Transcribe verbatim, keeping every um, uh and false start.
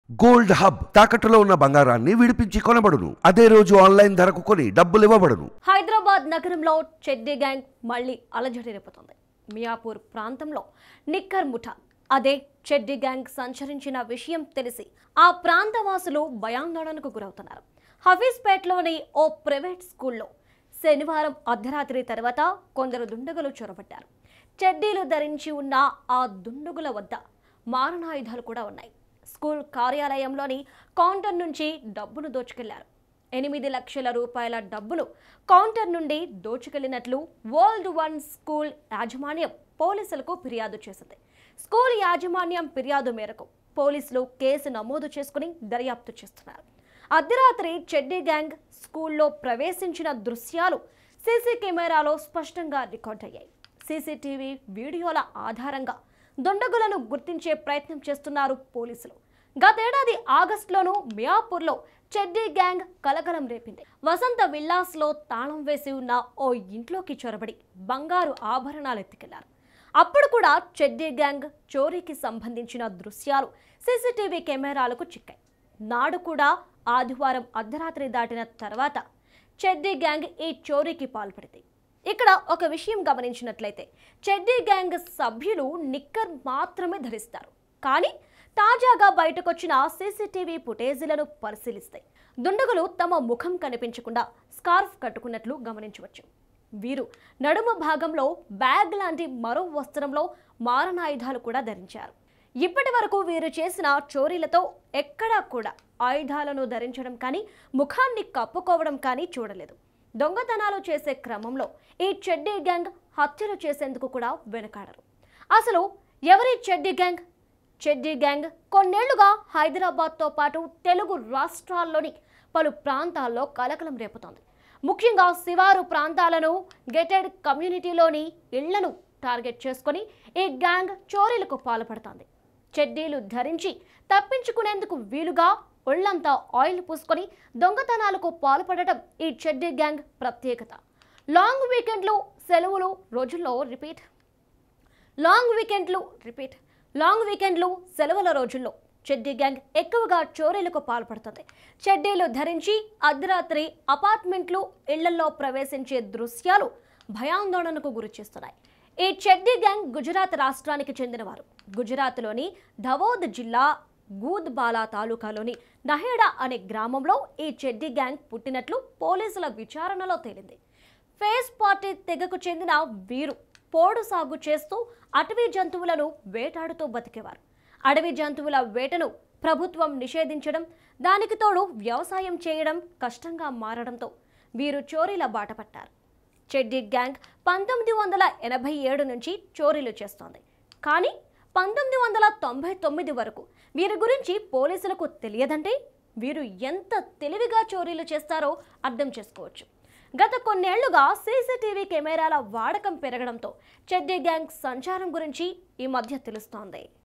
Gold hub తాకట్టులో ఉన్న బంగారాన్ని విడిపించి కొనబడును. అదే రోజు ఆన్లైన్ ధరకు కొని డబ్బులు ఇవ్వబడును. హైదరాబాద్ నగరంలో చెడ్డీ గ్యాంగ్ మళ్ళీ అలజడి రేపుతోంది. మియాపూర్ ప్రాంతంలో నిక్కర్ ముఠా అదే చెడ్డీ గ్యాంగ్ సంచరించిన విషయం తెలిసి ఆ ప్రాంతవాసులు భయాందోళనకు గురవుతున్నారు. హఫీజ్పేట్లోని ఓ ప్రైవేట్ స్కూల్లో శనివారం అర్ధరాత్రి తర్వాత కొందరు దుండగులు చొరబడ్డారు. చెడ్డీలు ధరించి ఉన్న ఆ దుండగుల వద్ద మారణాయుధాలు కూడా ఉన్నాయి. స్కూల్ కార్యాలయంలోని కౌంటర్ నుంచి డబ్బును దోచుకెళ్లారు. ఎనిమిది లక్షల రూపాయల డబ్బును కౌంటర్ నుండి దోచుకెళ్లినట్లు వరల్డ్ వన్ స్కూల్ యాజమాన్యం పోలీసులకు ఫిర్యాదు చేసింది. స్కూల్ యాజమాన్యం ఫిర్యాదు మేరకు పోలీసులు కేసు నమోదు చేసుకుని దర్యాప్తు చేస్తున్నారు. అర్ధరాత్రి చెడ్డీ గ్యాంగ్ స్కూల్లో ప్రవేశించిన దృశ్యాలు సీసీ కెమెరాలో స్పష్టంగా రికార్డ్ అయ్యాయి. సీసీటీవీ వీడియోల ఆధారంగా దుండగులను గుర్తించే ప్రయత్నం చేస్తున్నారు పోలీసులు. గతేడాది ఆగస్టులోనూ మియాపూర్లో చెడ్డీ గ్యాంగ్ కలకలం రేపింది. వసంత విల్లాస్లో తాళం వేసి ఉన్న ఓ ఇంట్లోకి చొరబడి బంగారు ఆభరణాలు ఎత్తుకెళ్లారు. అప్పుడు కూడా చెడ్డీ గ్యాంగ్ చోరీకి సంబంధించిన దృశ్యాలు సీసీటీవీ కెమెరాలకు చిక్కాయి. నాడు కూడా ఆదివారం అర్ధరాత్రి దాటిన తర్వాత చెడ్డీ గ్యాంగ్ ఈ చోరీకి పాల్పడింది. ఇక్కడ ఒక విషయం గమనించినట్లయితే చెడ్డీ గ్యాంగ్ సభ్యులు నిక్కర్ మాత్రమే ధరిస్తారు. కానీ తాజాగా బయటకొచ్చిన సీసీటీవీ ఫుటేజీలను పరిశీలిస్తే దుండగులు తమ ముఖం కనిపించకుండా స్కార్ఫ్ కట్టుకున్నట్లు గమనించవచ్చు. వీరు నడుమ భాగంలో బ్యాగ్ లాంటి మరో వస్త్రంలో మారణాయుధాలు కూడా ధరించారు. ఇప్పటి వరకు వీరు చేసిన చోరీలతో ఎక్కడా కూడా ఆయుధాలను ధరించడం కానీ ముఖాన్ని కప్పుకోవడం కానీ చూడలేదు. దొంగతనాలు చేసే క్రమంలో ఈ చెడ్డీ గ్యాంగ్ హత్యలు చేసేందుకు కూడా వెనకాడరు. అసలు ఎవరి చెడ్డీ గ్యాంగ్? చెడ్డీ గ్యాంగ్ కొన్నేళ్లుగా హైదరాబాద్తో పాటు తెలుగు రాష్ట్రాల్లోని పలు ప్రాంతాల్లో కలకలం రేపుతోంది. ముఖ్యంగా శివారు ప్రాంతాలను, గేటెడ్ కమ్యూనిటీలోని ఇళ్లను టార్గెట్ చేసుకుని ఈ గ్యాంగ్ చోరీలకు పాల్పడుతోంది. చెడ్డీలు ధరించి తప్పించుకునేందుకు వీలుగా ఒళ్లంతా ఆయిల్ పూసుకొని దొంగతనాలకు పాల్పడటం ఈ చెడ్డీ గ్యాంగ్ ప్రత్యేకత. లాంగ్ వీకెండ్లు సెలవులు రోజుల్లో రిపీట్ లాంగ్ వీకెండ్లు రిపీట్ లాంగ్ వీకెండ్లు సెలవుల రోజుల్లో చెడ్డీ గ్యాంగ్ ఎక్కువగా చోరీలకు పాల్పడుతుంది. చెడ్డీలు ధరించి అర్ధరాత్రి అపార్ట్మెంట్లు, ఇళ్లలో ప్రవేశించే దృశ్యాలు భయాందోళనకు గురి చేస్తున్నాయి. ఈ చెడ్డీ గ్యాంగ్ గుజరాత్ రాష్ట్రానికి చెందినవారు. గుజరాత్లోని ధవోద్ జిల్లా గూద్బాలా తాలూకాలోని నహేడా అనే గ్రామంలో ఈ చెడ్డీ గ్యాంగ్ పుట్టినట్లు పోలీసుల విచారణలో తేలింది. ఫేస్ పార్టీ తెగకు చెందిన వీరు పోడు సాగు చేస్తూ అటవీ జంతువులను వేటాడుతూ బతికేవారు. అడవి జంతువుల వేటను ప్రభుత్వం నిషేధించడం, దానికి తోడు వ్యవసాయం చేయడం కష్టంగా మారడంతో వీరు చోరీల బాట పట్టారు. చెడ్డీ గ్యాంగ్ పంతొమ్మిది వందల ఎనభై ఏడు నుంచి చోరీలు చేస్తోంది. కానీ పంతొమ్మిది వందల తొంభై తొమ్మిది వరకు వీరి గురించి పోలీసులకు తెలియదంటే వీరు ఎంత తెలివిగా చోరీలు చేస్తారో అర్థం చేసుకోవచ్చు. గత కొన్నేళ్లుగా సీసీటీవీ కెమెరాల వాడకం పెరగడంతో చెడ్డీ గ్యాంగ్ సంచారం గురించి ఈ మధ్య తెలుస్తోంది.